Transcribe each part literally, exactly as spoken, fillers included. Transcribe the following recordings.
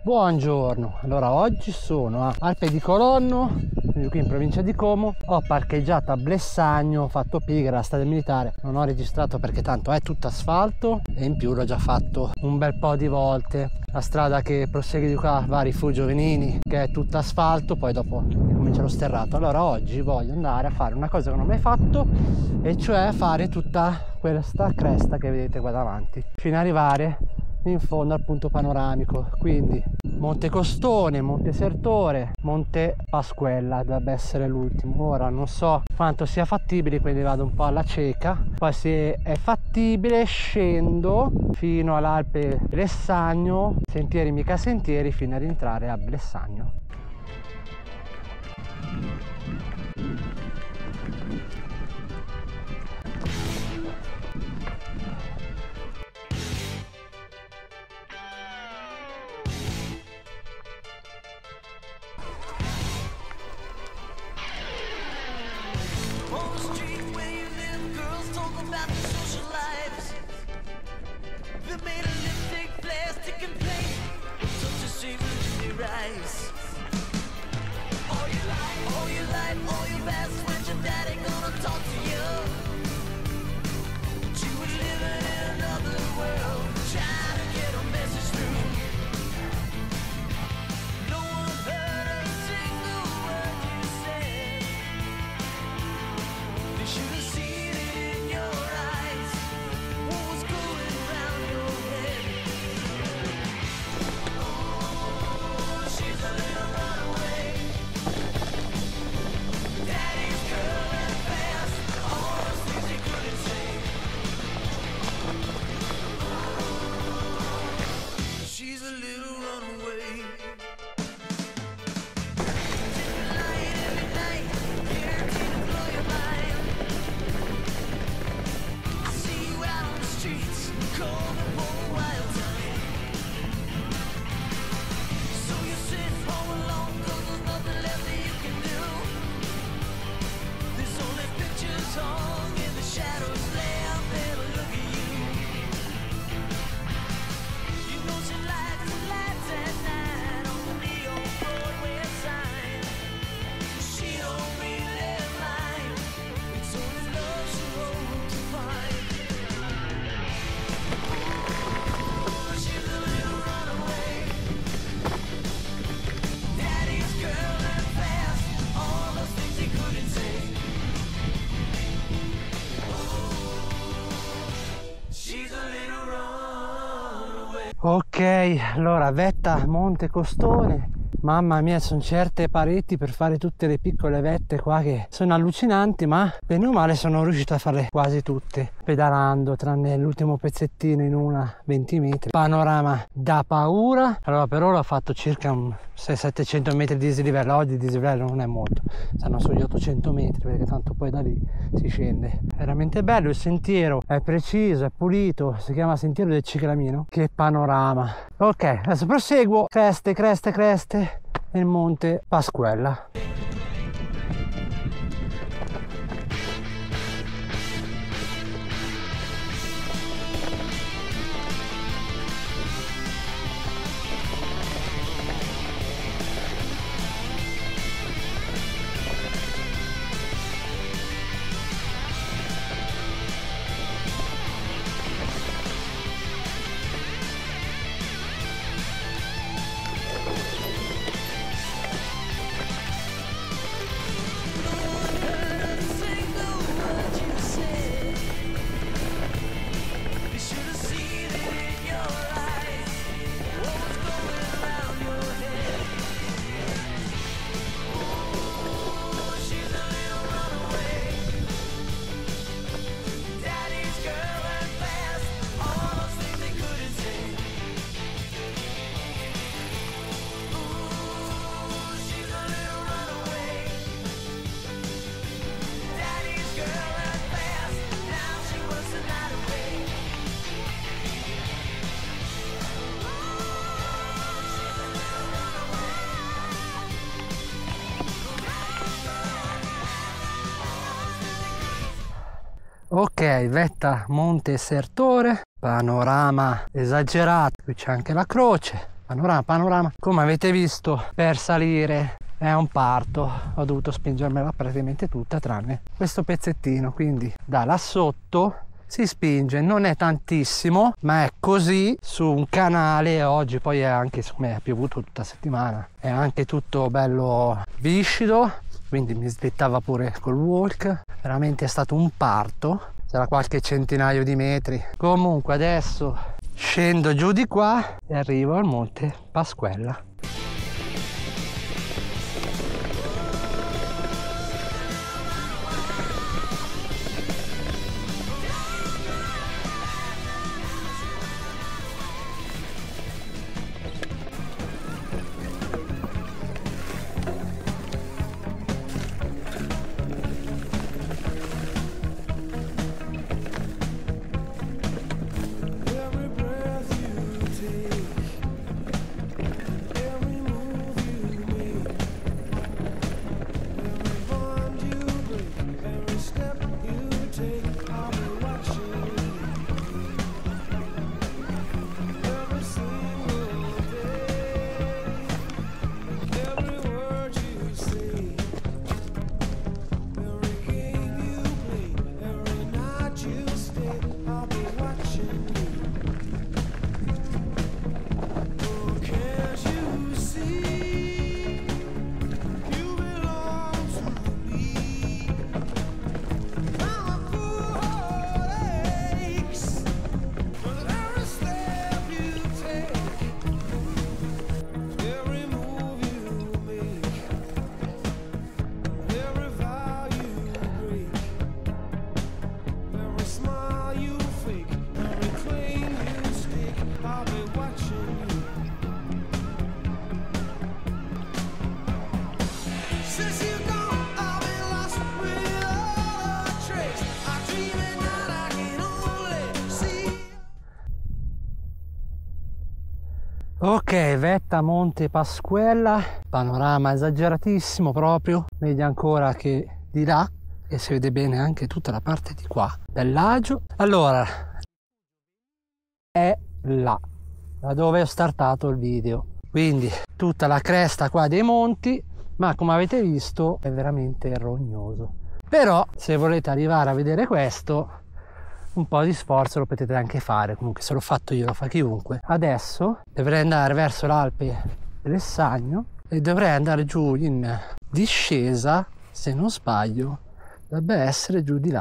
Buongiorno, allora oggi sono a Alpe di Colonno, qui in provincia di Como. Ho parcheggiato a Blessagno, ho fatto Pigra, la strada militare, non ho registrato perché tanto è tutto asfalto e in più l'ho già fatto un bel po' di volte. La strada che prosegue di qua va a Rifugio Venini, che è tutta asfalto, poi dopo comincia lo sterrato. Allora oggi voglio andare a fare una cosa che non ho mai fatto, e cioè fare tutta questa cresta che vedete qua davanti fino ad arrivare in fondo al punto panoramico. Quindi Monte Costone, Monte Sertore, Monte Pasquella dovrebbe essere l'ultimo. Ora non so quanto sia fattibile, quindi vado un po' alla cieca. Poi se è fattibile scendo fino all'Alpe Blessagno, sentieri mica sentieri, fino ad entrare a Blessagno. Ok, allora vetta Monte Costone. Mamma mia, sono certe pareti per fare tutte le piccole vette qua che sono allucinanti, ma bene o male sono riuscito a farle quasi tutte pedalando, tranne l'ultimo pezzettino in una venti metri. Panorama da paura. Allora per ora ho fatto circa un sei settecento metri di dislivello. Oggi il dislivello non è molto, stanno sugli ottocento metri, perché tanto poi da lì si scende. Veramente bello il sentiero, è preciso, è pulito, si chiama Sentiero del Ciclamino. Che panorama. Ok, adesso proseguo, creste, creste, creste, e il Monte Pasquella. Ok, vetta Monte Sertore, panorama esagerato, qui c'è anche la croce. panorama, panorama. Come avete visto, per salire è un parto, ho dovuto spingermela praticamente tutta tranne questo pezzettino, quindi da là sotto si spinge, non è tantissimo, ma è così su un canale. Oggi poi è anche, siccome è piovuto tutta settimana, è anche tutto bello viscido, quindi mi slittava pure col walk. Veramente è stato un parto, sarà qualche centinaio di metri. Comunque adesso scendo giù di qua e arrivo al Monte Pasquella. Ok, vetta Monte Pasquella, panorama esageratissimo proprio, vedi ancora che di là, e si vede bene anche tutta la parte di qua dell'Agio. Allora, è là, da dove ho startato il video, quindi tutta la cresta qua dei monti, ma come avete visto è veramente rognoso. Però se volete arrivare a vedere questo, un po' di sforzo lo potete anche fare. Comunque se l'ho fatto io lo fa chiunque. Adesso dovrei andare verso l'Alpe dell'Essagno e dovrei andare giù in discesa, se non sbaglio dovrebbe essere giù di là.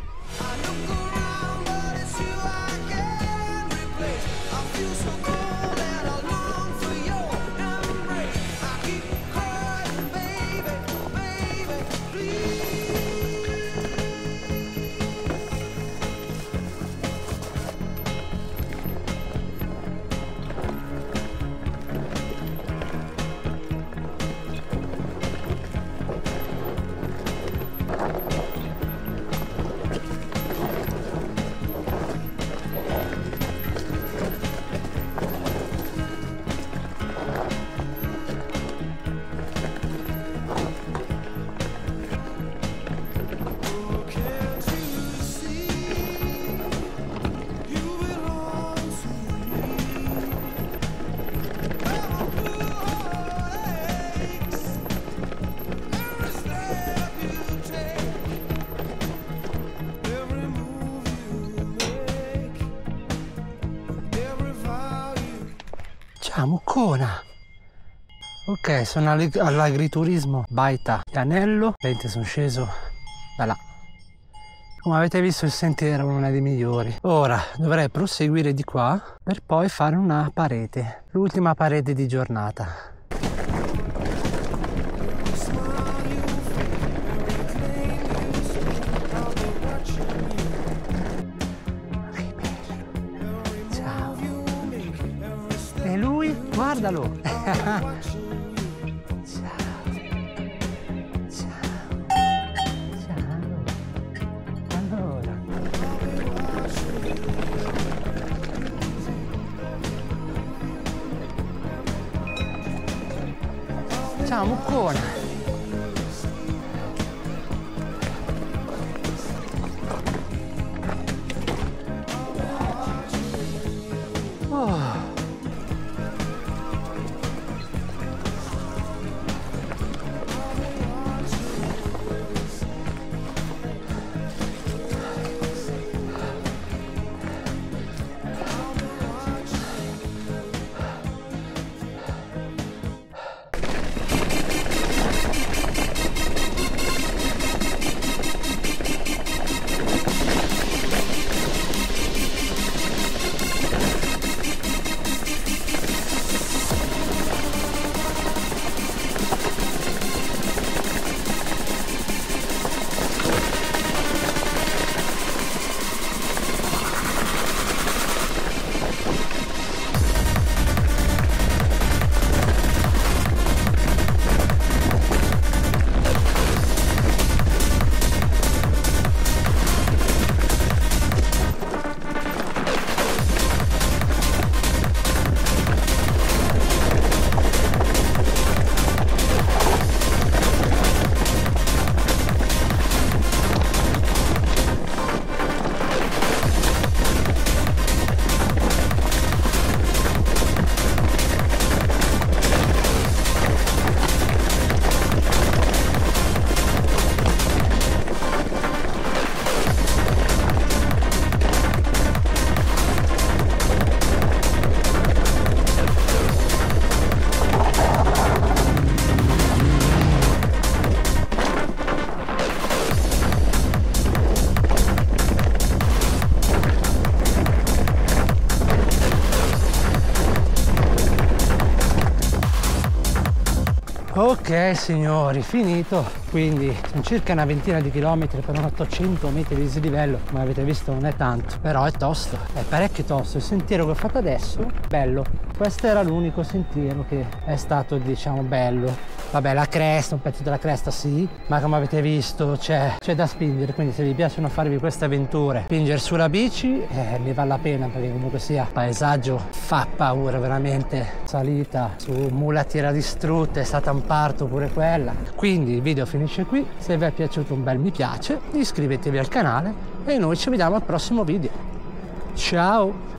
Ciao Muccona! Ok, sono all'agriturismo Baita di Anello, ovviamente sono sceso da là. Come avete visto il sentiero non è dei migliori. Ora dovrei proseguire di qua per poi fare una parete, l'ultima parete di giornata. Guardalo! Ciao! Ciao! Ciao! Allora! Ciao Muccona! Oh! Ok signori, finito. Quindi sono circa una ventina di chilometri per un ottocento metri di dislivello. Come avete visto non è tanto, però è tosto, è parecchio tosto. Il sentiero che ho fatto adesso, bello. Questo era l'unico sentiero che è stato, diciamo, bello. Vabbè, la cresta, un pezzo della cresta sì, ma come avete visto c'è da spingere, quindi se vi piacciono farvi queste avventure, spingere sulla bici, eh, ne vale la pena, perché comunque sia paesaggio fa paura veramente. Salita su mulattiera distrutta, è stata un parto pure quella. Quindi il video finisce qui. Se vi è piaciuto un bel mi piace, iscrivetevi al canale e noi ci vediamo al prossimo video. Ciao!